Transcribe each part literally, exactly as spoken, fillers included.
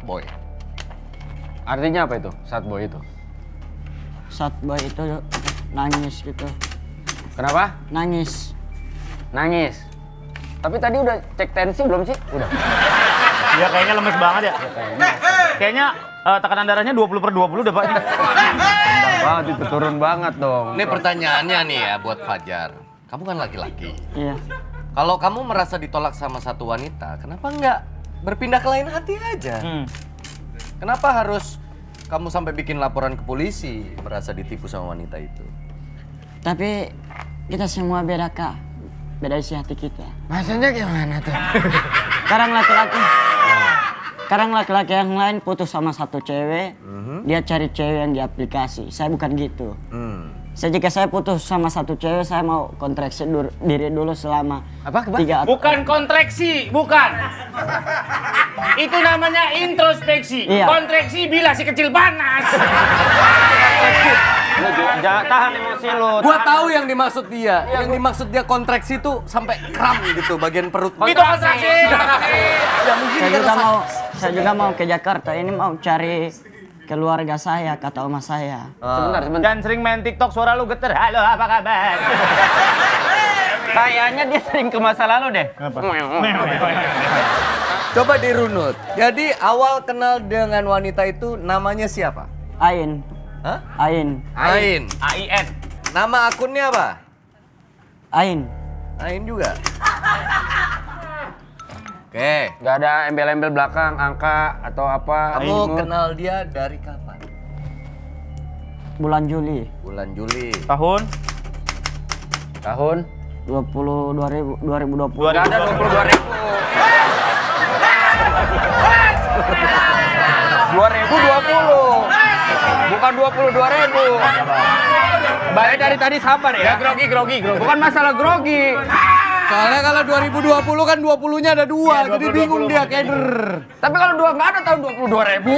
boy. Artinya apa itu, sad boy itu? Sad boy itu nangis gitu. Kenapa? Nangis. Nangis. Tapi tadi udah cek tensi belum sih? Udah. Iya kayaknya lemes banget ya. Kayaknya uh, tekanan darahnya dua puluh per dua puluh udah Pak. Bentar banget itu turun banget dong. Ini pertanyaannya nih ya buat Fajar. Kamu kan laki-laki. Iya. Kalau kamu merasa ditolak sama satu wanita, kenapa nggak berpindah ke lain hati aja? Hmm. Kenapa harus kamu sampai bikin laporan ke polisi merasa ditipu sama wanita itu? Tapi kita semua beda kak. Beda isi hati kita. Maksudnya gimana tuh? Sekarang laki-laki. Sekarang laki-laki yang lain putus sama satu cewek, Mhm. dia cari cewek yang di aplikasi. Saya bukan gitu. Hmm. Sejika saya putus sama satu cewek, saya mau kontraksi dur- diri dulu selama Apa, Keba? tiga Bukan kontraksi, bukan. Itu namanya introspeksi. Iya. Kontraksi bila si kecil panas. Lu ju- jangan tahan emosi lu. Gua tahu yang dimaksud dia. Yang dimaksud dia kontraksi tuh sampai kram gitu bagian perut. Itu kontraksi. Ya mungkin saya karena juga sak- mau saya juga mau ke Jakarta. Ini mau cari keluarga saya, kata oma saya. Sebentar, sebentar. Dan sering main TikTok suara lu geter. Halo, apa kabar? Kayaknya dia sering ke masa lalu deh. Coba dirunut. Jadi awal kenal dengan wanita itu namanya siapa? Ain, Hah? Ain, Ain. A I N. Nama akunnya apa? Ain. Ain juga. Oke. Gak ada embel-embel belakang, angka atau apa. Kamu Ain. kenal dia dari kapan? Bulan Juli Bulan Juli. Tahun Tahun dua puluh dua ribu dua ribu dua puluh. dua ribu ada dua puluh dua ribu. dua ribu dua puluh. Bukan dua puluh dua ribu. Baik dari tadi sabar ya. grogi, grogi, grogi. Bukan masalah grogi. Soalnya kalau dua ribu dua puluh kan dua puluh-nya ada dua, jadi bingung dia keder. Tapi kalau dua nggak ada tahun dua puluh dua ribu.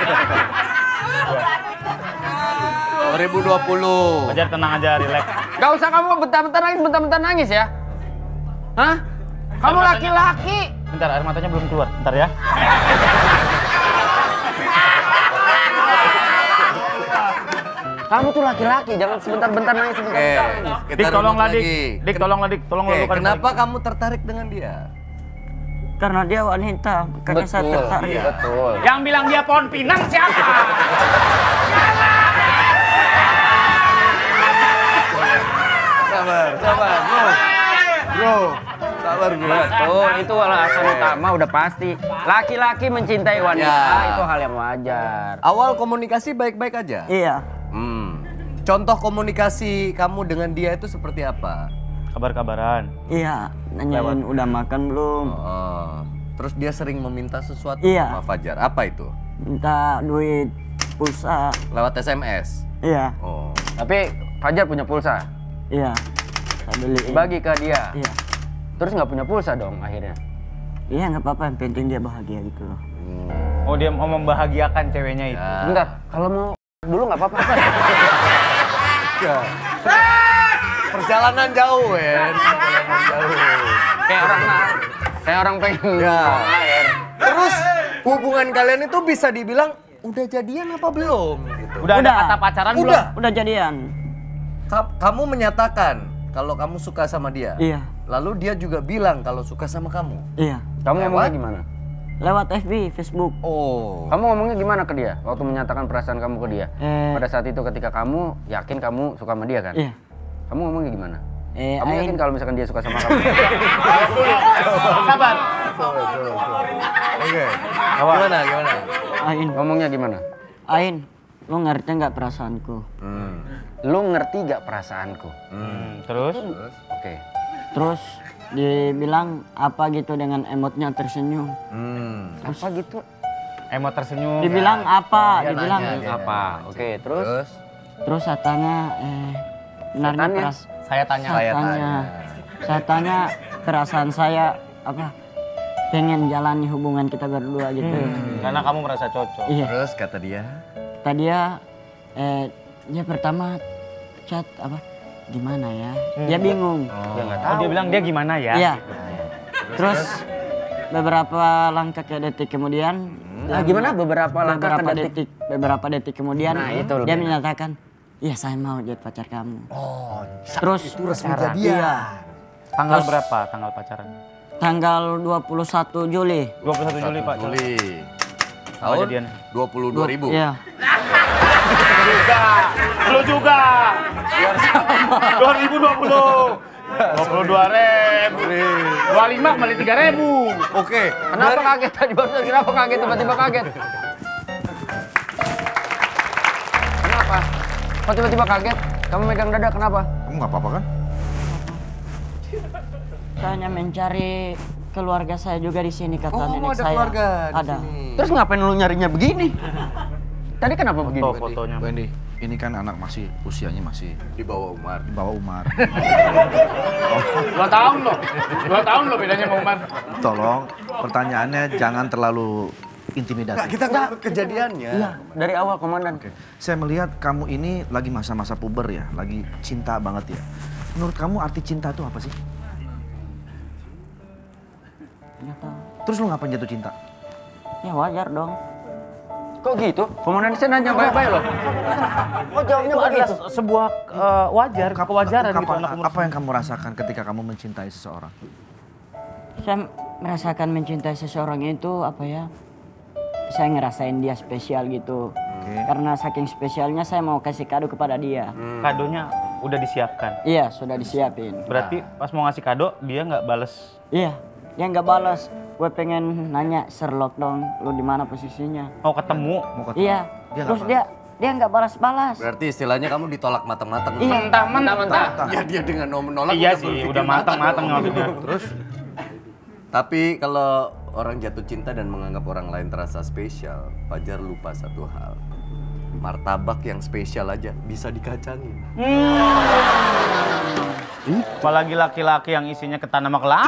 dua ribu dua puluh. Fajar tenang aja, relax. Gak usah kamu bentar-bentar nangis, bentar-bentar nangis ya. Hah? Kamu laki-laki. Bentar, air matanya belum keluar. Bentar ya. Kamu tuh laki-laki, jangan sebentar-bentar nangis, Oke, sebentar-bentar. kita Dik, tolong runut lah, Dik. lagi. Dik, tolong lah, Dik. Tolong Oke, lakukan. kenapa kamu tertarik dengan dia? Karena dia wanita, makanya saya Betul, tertarik. iya, betul. Yang bilang dia pohon pinang siapa? Sabar, sabar, bro. Bro, sabar bro. Betul, itu alasan utama udah pasti. Laki-laki mencintai wanita, Ya. itu hal yang wajar. Awal komunikasi baik-baik aja? Iya. Hmm. Contoh komunikasi kamu dengan dia itu seperti apa? Kabar-kabaran. Iya, nanyain udah makan belum? Oh, terus dia sering meminta sesuatu Iya. sama Fajar. Apa itu? Minta duit, pulsa. Lewat S M S? Iya, Oh. Tapi Fajar punya pulsa, iya. Saya beliin. bagi ke dia. Iya. Terus nggak punya pulsa dong akhirnya. Iya, nggak apa-apa. Yang penting dia bahagia gitu loh. Hmm. Oh, dia mau membahagiakan ceweknya itu. Ya. Bentar, kalau mau dulu nggak apa-apa. Ya. Perjalanan jauh, Wen. Perjalanan jauh. Kayak orang nah, kayak orang pengen Ya. buang air. Terus hubungan kalian itu bisa dibilang udah jadian apa belum? Gitu. Udah, ada Udah. kata pacaran belum? Udah. Udah jadian? Ka- kamu menyatakan kalau kamu suka sama dia. Iya, Lalu dia juga bilang kalau suka sama kamu. iya. Kamu Lewat? ngomongnya gimana? Lewat F B, Facebook. Oh. Kamu ngomongnya gimana ke dia waktu menyatakan perasaan kamu ke dia? Eh. Pada saat itu ketika kamu yakin kamu suka sama dia kan? Iya. Kamu ngomongnya gimana? Eh, Kamu Ain. yakin kalau misalkan dia suka sama kamu? Sabar. Oke. Gimana? Gimana? Ain, Ngomongnya gimana? Ain, lo ngerti nggak perasaanku? Hmm. Lu ngerti gak perasaanku? Hmm, terus? Oke. Terus dibilang apa gitu dengan emotnya tersenyum. Hmm. Apa gitu? Emot tersenyum. Dibilang apa? Dia Dibilang nanya, dia Apa? nanya. Oke, terus? Terus? terus saya tanya, eh benarnya Setannya? peras Saya tanya. saya Saya tanya, tanya. saya tanya perasaan saya apa? Pengen jalani hubungan kita berdua gitu. Hmm, karena kamu merasa cocok. Iya. Terus kata dia? Tadi dia, eh dia pertama chat apa? Gimana ya? Dia bingung. Dia nggak Oh, tahu. dia bilang dia gimana ya? Iya. Terus beberapa langkah ke detik kemudian. Nah, gimana beberapa langkah beberapa ke detik? detik, beberapa detik kemudian Nah, itu dia lebih menyatakan, iya saya mau jadi pacar kamu. Oh, Terus itu resmi pacaran. jadian. Iya. Tanggal Terus- berapa tanggal pacaran? Tanggal dua puluh satu Juli. dua puluh satu Juli, Pak. Juli. Tahun Tahun jadian. dua puluh dua ribu. Iya. Juga. Lu juga. Biar sama. dua ribu dua puluh. dua puluh dua ribu. dua puluh lima kembali tiga ribu. Oke. Kenapa kaget tadi barusan? Kenapa kaget tiba-tiba kaget? Kenapa? Kok tiba-tiba kaget? Kamu megang dada kenapa? Kamu nggak apa-apa kan? Saya hanya mencari keluarga saya juga di sini kata Oh, nenek ada saya. keluarga di Ada. sini. Terus ngapain lu nyarinya begini? Tadi kenapa begini? Foto fotonya. Wendy, ini kan anak masih usianya masih Di bawah Umar. di bawah Umar. Dua tahun loh. Dua tahun loh bedanya sama Umar. Tolong pertanyaannya jangan terlalu intimidasi. Kita nggak kejadiannya. Iya, dari awal komandan. Oke. Saya melihat kamu ini lagi masa-masa puber ya, lagi cinta banget ya. Menurut kamu arti cinta itu apa sih? Nggak tahu. Terus lu ngapain jatuh cinta? Ya wajar dong. Kok gitu? Komandan saya nanya baik-baik loh. Kok jawabnya Itu adalah begitu? sebuah eh, wajar, Kap- kewajaran apa, gitu anak umur. apa yang kamu rasakan ketika kamu mencintai seseorang? Saya merasakan mencintai seseorang itu apa ya? Saya ngerasain dia spesial gitu. Oke. Karena saking spesialnya saya mau kasih kado kepada dia. Kadonya udah disiapkan. Iya, sudah disiapin. Berarti pas mau ngasih kado dia nggak bales. Iya, dia nggak balas. Gue pengen nanya Sherlock dong, lu di mana posisinya? Mau ketemu. Mau ketemu? Iya. Dia nggak Terus dia dia nggak balas-balas. Berarti istilahnya kamu ditolak matang-matang. Iya. Mentah-mentah. Ya dia dengan menolak. Iya udah sih, berpikir udah matang-matang dong. maksudnya. Terus? Tapi kalau orang jatuh cinta dan menganggap orang lain terasa spesial, Fajar lupa satu hal. Martabak yang spesial aja bisa dikacangin. Apalagi laki-laki yang isinya ketan sama kelapa.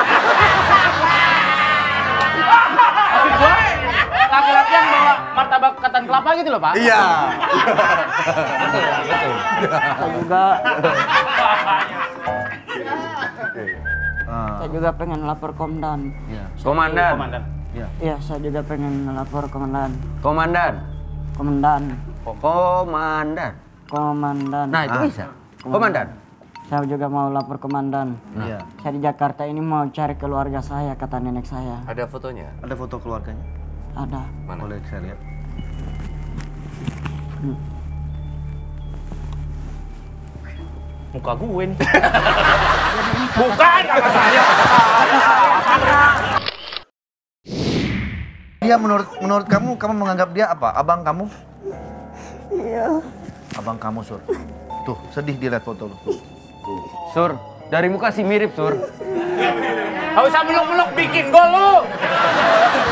Maksud gua, laki-laki yang bawa martabak ketan kelapa gitu loh, Pak. Iya. Saya juga Ah, saya juga pengen lapor komandan. iya. Komandan. Komandan. Iya, saya juga pengen lapor komandan. Komandan. Komandan. Komandan. Komandan. Nah, itu Ah. bisa. Komandan. Saya juga mau lapor komandan. Iya. Saya di Jakarta ini mau cari keluarga saya, kata nenek saya. Ada fotonya? Ada foto keluarganya? Ada. Mana? Boleh saya lihat? Muka gue nih. Bukan, kata saya. Dia menurut menurut kamu, kamu menganggap dia apa? Abang kamu? Iya. Abang kamu, Sur. Tuh, sedih dilihat foto lu. Sur, dari muka sih mirip, Sur. Gak usah meluk-meluk bikin gol lu.